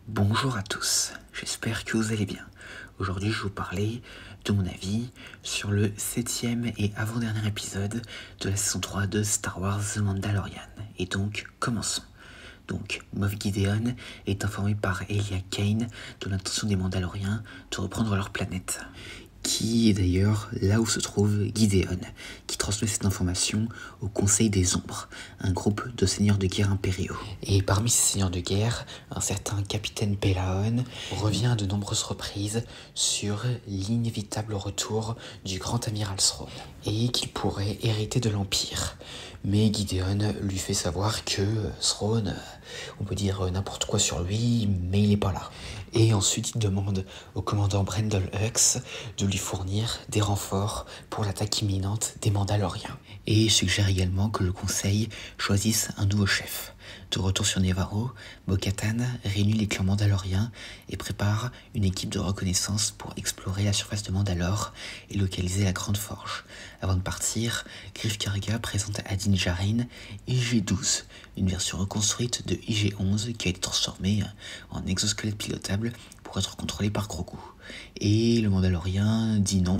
Bonjour à tous, j'espère que vous allez bien. Aujourd'hui, je vais vous parler de mon avis sur le 7e et avant-dernier épisode de la saison 3 de Star Wars The Mandalorian. Et donc, commençons. Donc, Moff Gideon est informé par Elia Kane de l'intention des Mandaloriens de reprendre leur planète, qui est d'ailleurs là où se trouve Gideon, qui transmet cette information au Conseil des Ombres, un groupe de seigneurs de guerre impériaux. Et parmi ces seigneurs de guerre, un certain capitaine Pellaeon revient à de nombreuses reprises sur l'inévitable retour du grand amiral Thrawn, et qu'il pourrait hériter de l'Empire. Mais Gideon lui fait savoir que Thrawn, on peut dire n'importe quoi sur lui, mais il n'est pas là. Et ensuite, il demande au commandant Brendol Hux de lui fournir des renforts pour l'attaque imminente des Mandaloriens. Et il suggère également que le conseil choisisse un nouveau chef. De retour sur Nevarro, Bo-Katan réunit les clans mandaloriens et prépare une équipe de reconnaissance pour explorer la surface de Mandalore et localiser la Grande Forge. Avant de partir, Greef Karga présente à Din Djarin IG-12, une version reconstruite de IG-11 qui a été transformée en exosquelette pilotable pour être contrôlé par Grogu. Et le Mandalorien dit non.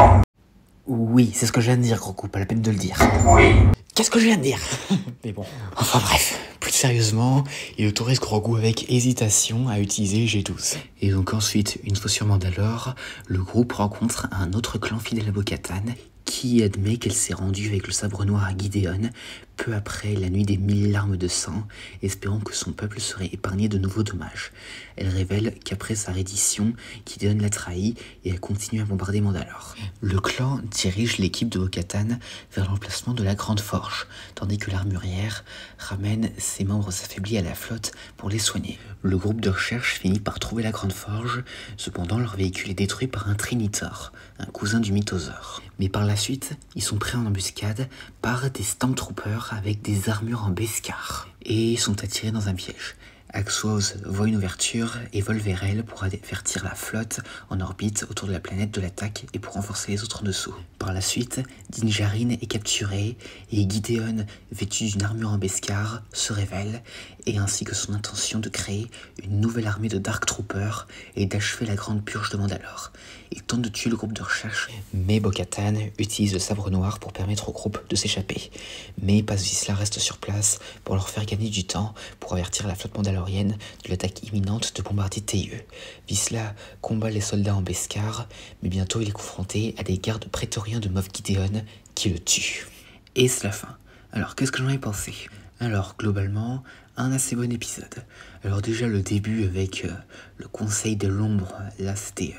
Oui, c'est ce que je viens de dire, Grogu, pas la peine de le dire. Oui. Qu'est-ce que je viens de dire? Mais bon, enfin bref, plus sérieusement, il autorise Grogu avec hésitation à utiliser G12. Et donc ensuite, une fois sur Mandalore, le groupe rencontre un autre clan fidèle à Bo-Katan qui admet qu'elle s'est rendue avec le sabre noir à Gideon peu après la nuit des 1000 larmes de sang, espérant que son peuple serait épargné de nouveaux dommages. Elle révèle qu'après sa reddition, Gideon l'a trahi et a continué à bombarder Mandalore. Le clan dirige l'équipe de Bo-Katan vers l'emplacement de la Grande Forge, tandis que l'armurière ramène ses membres affaiblis à la flotte pour les soigner. Le groupe de recherche finit par trouver la Grande Forge, cependant leur véhicule est détruit par un Trinitor, un cousin du Mythosaure. Mais par la suite, ils sont pris en embuscade par des Stormtroopers avec des armures en Beskar et sont attirés dans un piège. Axos voit une ouverture et vole vers elle pour avertir la flotte en orbite autour de la planète de l'attaque et pour renforcer les autres en dessous. Par la suite, Din Djarin est capturé et Gideon, vêtu d'une armure en Beskar, se révèle, et ainsi que son intention de créer une nouvelle armée de Dark Troopers et d'achever la grande purge de Mandalore. Il tente de tuer le groupe de recherche, mais Bo-Katan utilise le sabre noir pour permettre au groupe de s'échapper. Mais Paz Vizsla reste sur place pour leur faire gagner du temps pour avertir la flotte mandalorienne de l'attaque imminente de bombardiers TIE. Vizsla combat les soldats en Beskar, mais bientôt il est confronté à des gardes prétoriens de Moff Gideon qui le tuent. Et c'est la fin. Alors qu'est-ce que j'en ai pensé? Alors globalement, un assez bon épisode. Alors déjà le début avec le Conseil de l'Ombre, là c'était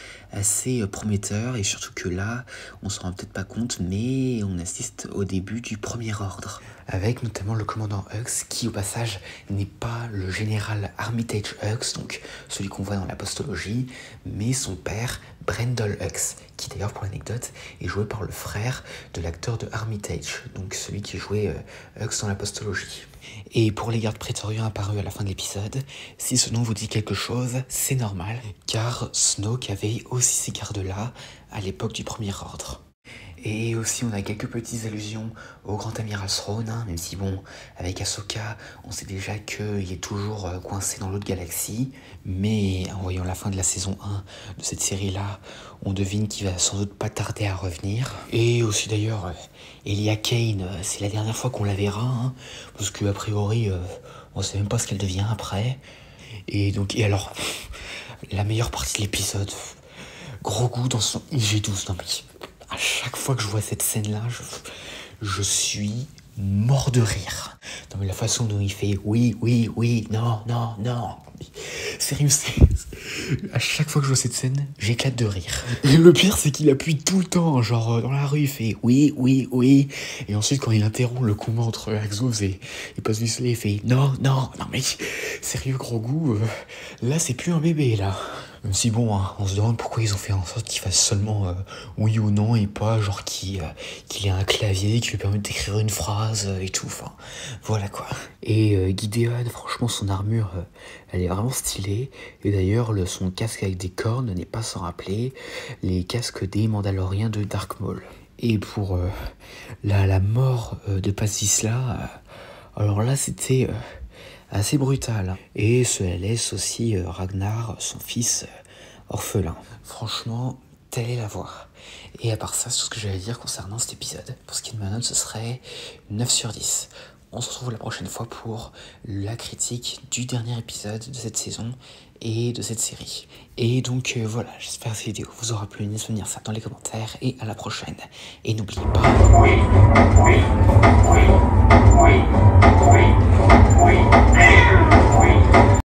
assez prometteur, et surtout que là, on se rend peut-être pas compte, mais on assiste au début du Premier Ordre. Avec notamment le commandant Hux, qui au passage n'est pas le général Armitage Hux, donc celui qu'on voit dans la postologie, mais son père, Brendol Hux, qui d'ailleurs pour l'anecdote est joué par le frère de l'acteur de Armitage, donc celui qui jouait Hux dans la postologie. Et pour les gardes prétoriens apparus à la fin de l'épisode, si ce nom vous dit quelque chose, c'est normal, car Snoke avait aussi ces gardes-là à l'époque du Premier Ordre. Et aussi on a quelques petites allusions au grand amiral Thrawn, même si bon, avec Ahsoka, on sait déjà qu'il est toujours coincé dans l'autre galaxie, mais en voyant la fin de la saison 1 de cette série-là, on devine qu'il va sans doute pas tarder à revenir. Et aussi d'ailleurs, Elia Kane, c'est la dernière fois qu'on la verra, parce qu'a priori, on sait même pas ce qu'elle devient après. Et donc, et alors, la meilleure partie de l'épisode, Grogu dans son IG-12, non mais... À chaque fois que je vois cette scène-là, je suis mort de rire. Non mais la façon dont il fait oui, oui, oui, non, non, non. Sérieux, à chaque fois que je vois cette scène, j'éclate de rire. Et le pire, c'est qu'il appuie tout le temps, genre dans la rue, il fait oui, oui, oui. Et ensuite, quand il interrompt le combat entre Axos et Paz Vizsla, il fait non, non, non mais sérieux, Grogu, là c'est plus un bébé là. Même si bon, on se demande pourquoi ils ont fait en sorte qu'il fasse seulement oui ou non et pas genre qu'il ait un clavier qui lui permet d'écrire une phrase et tout, enfin voilà quoi. Et Gideon, franchement son armure, elle est vraiment stylée, et d'ailleurs son casque avec des cornes n'est pas sans rappeler les casques des Mandaloriens de Dark Maul. Et pour la mort de Paz Vizsla, alors là c'était assez brutale. Et cela laisse aussi Ragnar, son fils, orphelin. Franchement, telle est la voix. Et à part ça, c'est tout ce que j'allais dire concernant cet épisode. Pour ce qui est de ma note, ce serait 9 sur 10. On se retrouve la prochaine fois pour la critique du dernier épisode de cette saison et de cette série. Et donc voilà, j'espère que cette vidéo vous aura plu. N'hésitez pas à me dire ça dans les commentaires et à la prochaine. Et n'oubliez pas...